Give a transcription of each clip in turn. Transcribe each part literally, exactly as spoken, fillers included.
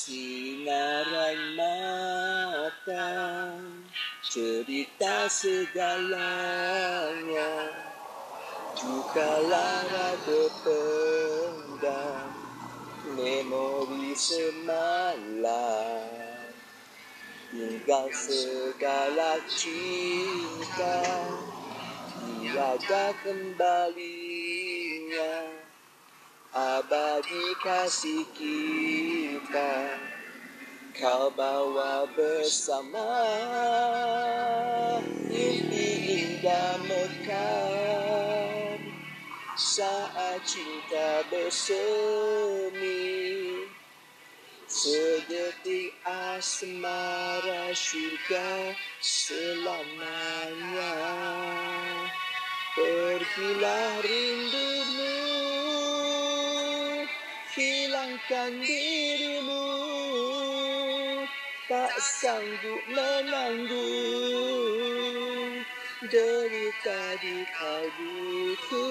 Sinaran mata, cerita segalanya, duka lara terpendam, memori semalam, tinggal segala cinta, tiada kembalinya, abadi kasih kita, kau bawa bersama. Mimpi indah mekar saat cinta bersemi, sedetik asmara syurga selamanya. Pergilah rindumu, hilangkan dirimu, tak sanggup menanggung derita di kalbuku.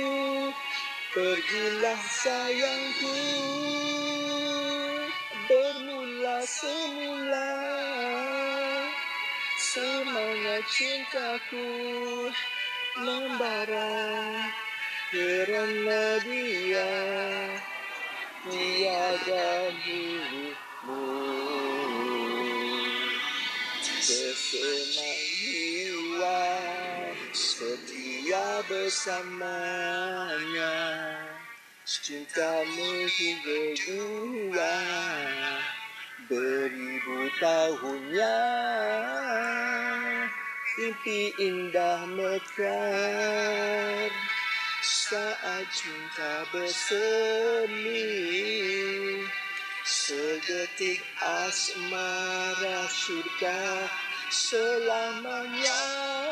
Pergilah sayangku, bermula semula semangat cintaku membara, kerana dia tiada dirimu. Kesenang jiwa setia bersamanya, cintamu hingga dua beribu tahunnya. Mimpi indah mekar saat cinta bersemi, sedetik asmara syurga selamanya.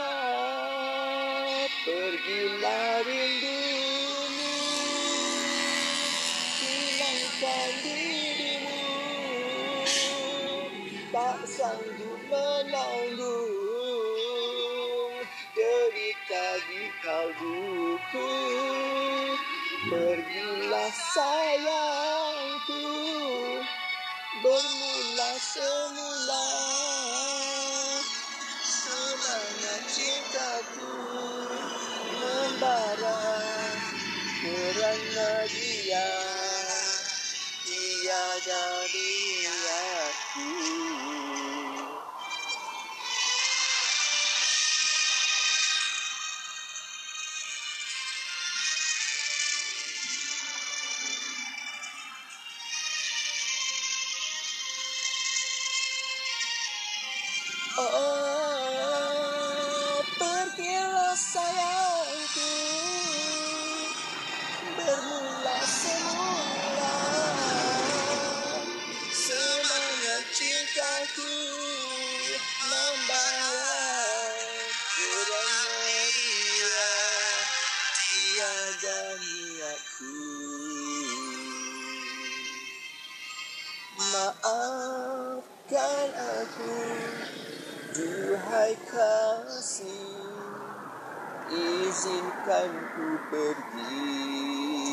Pergilah rindumu, hilangkan dirimu, tak sanggup menanggung derita di kalbuku. Pergilah sayangku, bermula semula semangat cintaku membara, kerana dia tiada diriku. Oh, pergilah sayangku, bermula semula semangat cintaku membara, kerana dia tiada niatku. Maafkan aku, duhai kasih, izinkan ku pergi.